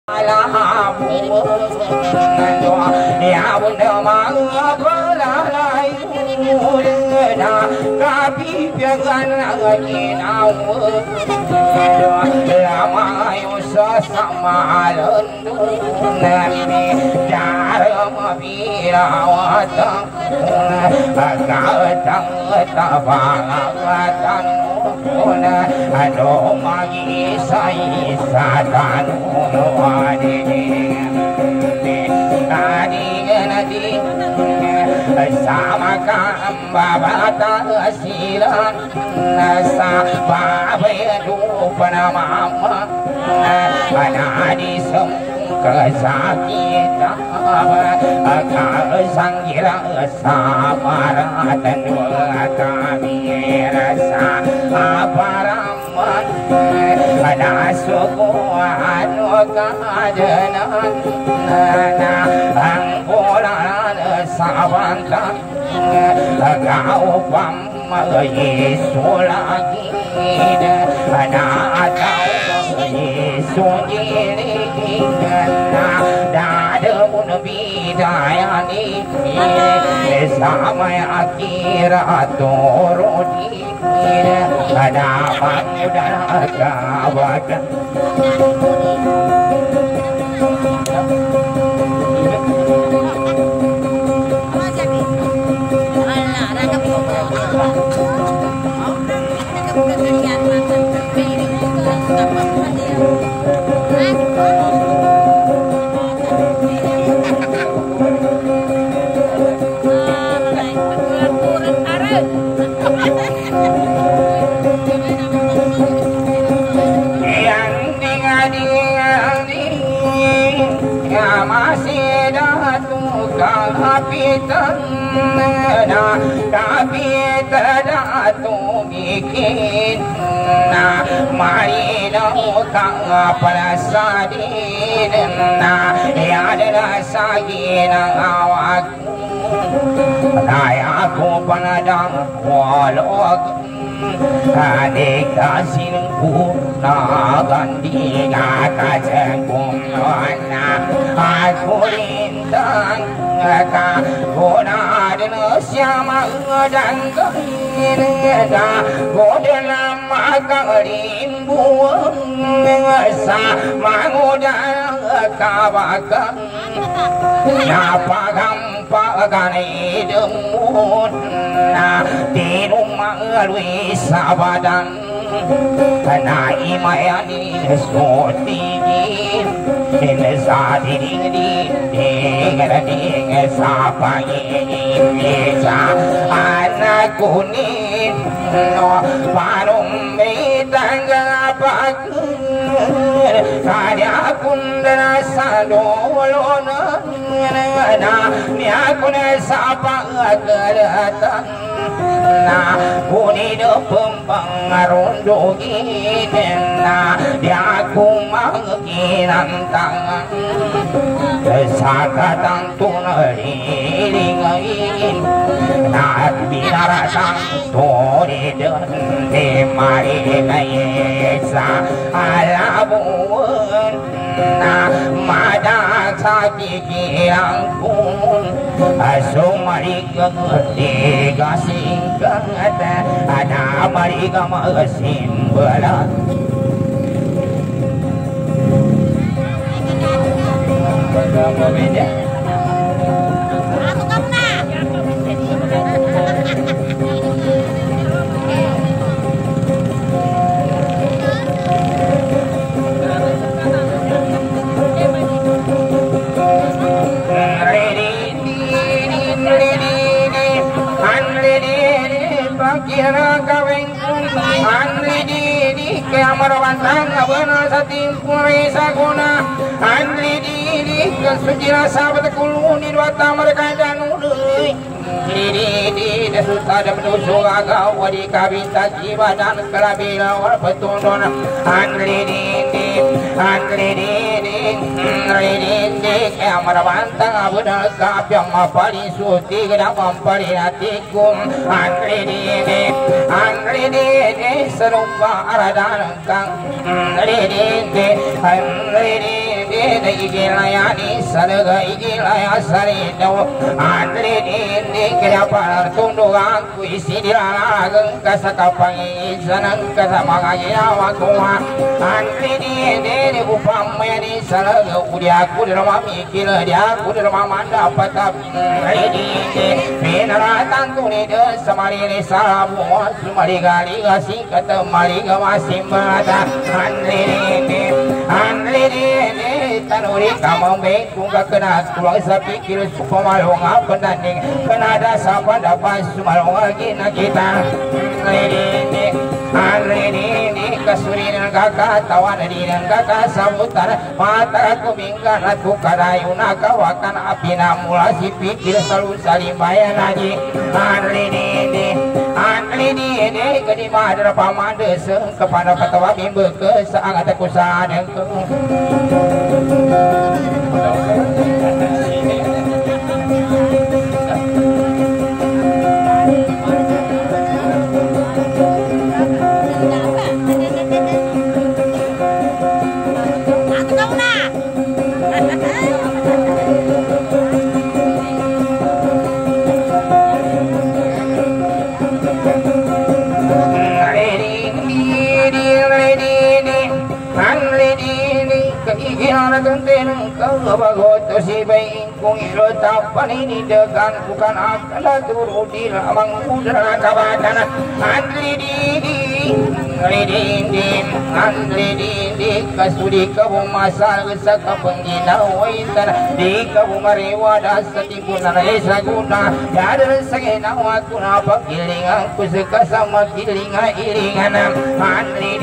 Ya bunda manga belalai muda tapi piagan lagi nawa lama yusa sama lendu nami darma birawata agatang tabangatan una ado magi sai satan sama kambabata silan sa babedu panamama anadi sem kesakita akasanggira samaratan kami rasa aparaman ada suku anu kajanan angkolan sabantan kau pam Yesu lagi ada tahu Yesu ini dada pun bidayani sama akhirat turuni ada pangudara kawakan tapi terdato bikin mari kang perasadin ya adalah sagin awak aku panadang walok adik kasinku naganti kakacengkum aku lintang kona dina siama dan kena kodena makarimbu sa mangodan kawakan nyapa gampagan hidumun di rumah lui sabadan na imayani sotigin sa ding sa pangingin sa anak kunin no parong may tanggapag kaya kundana sa lolo na niya kuna sa pagkalatan na kunin pempangarundugin na di ako magkinantangan sa katang tunalilingayin na binarasang tulidan di marinay sa alabuan na madag sa kikirang kun sumarigang di kasingkat ada marigang masimbalan kira kawin andri di keamarwantang abana sating puri saguna andri di kesujira sahabat kulu nirwata mereka danului di desuta dan menusu agau wadi kabita jiwa dan kelabila wal petundon andri di keamarwantang abana kapyang mapali suti gedang mampali hatikum andri di serumba aradan kang andri di de igilayani sadaga igilaya saridaw andri di kira tundungan kuisi dilarang kasakapangi sanang kasamangaya wakuha andri di upamaya di sadaga udia kudirama mikil dia kudirama manda patap di pinaratan tuni de samari ni sabu sumari gali gasi kata mari gawasi mata andri tanuri kamu baik bunga kena tulang sapi kira supamalonga penanding kena dasa pada pas sumalonga kina kita ini kasuri dan kakak tawan di dan kakak sabutan mata aku bingkan aku kadayuna kawakan api namula si pikir selalu saling bayar lagi ini kedi madra pamande kepada ketua bimbe ke sangat aku sadeng Bagot si bayin kung ilotapan ini degan bukan akal turut di lamang udara kabatan andri kasudi kabu masal saka penggina waitan di kabu mariwa dasati punara esa guna yadar sagena wakuna pakilingan kuseka sama kilingan iringan andri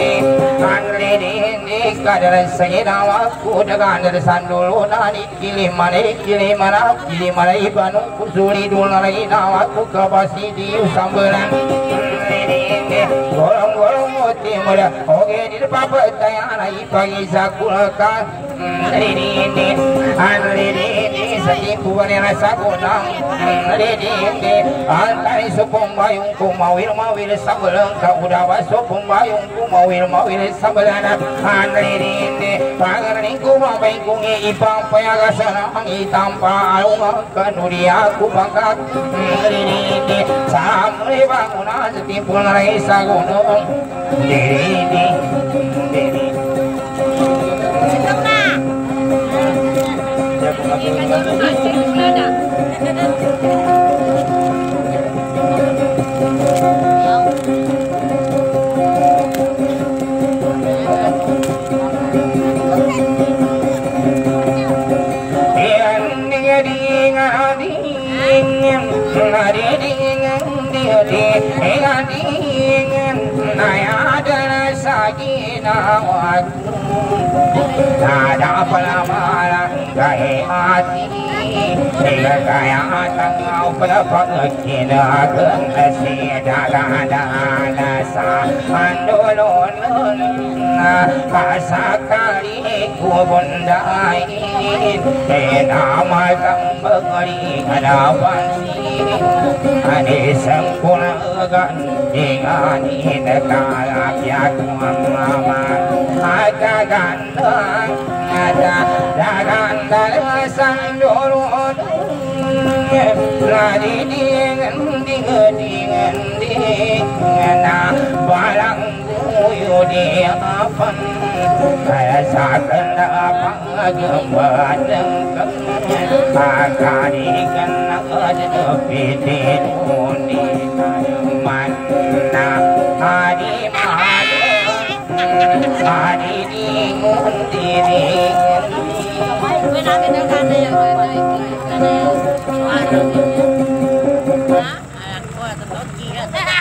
kadar sagena waku dengan sandulu nani kilimana ibanu kusuri dulari nawaku kabasi di sambelan golong-golong moti muda oke di papa tayana ipagi sakulakan ini setipu banera sakunang ini antari supung bayung kumawil sabelang kaudawa supung bayung kumawil sabelang ini pangaring kumawil kungi ipang payagasana itampa alunga kanuri aku bangkat ini samre bangunan setipu narai sagunung ini ada pelamaran gaya hati gaya tangau pelapang kina kengasi dala sa andolon pasakali kubundai nama kambari kadawansi ane sempurna gantingan indekala pihak mama ada gandang ada gandang sandolon lari dengan balang buyu dia apa rasakan apa gembadeng akan ikan ada pitin undi mana hari hari dingun diri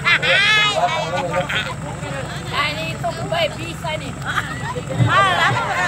ini tuh bisa nih.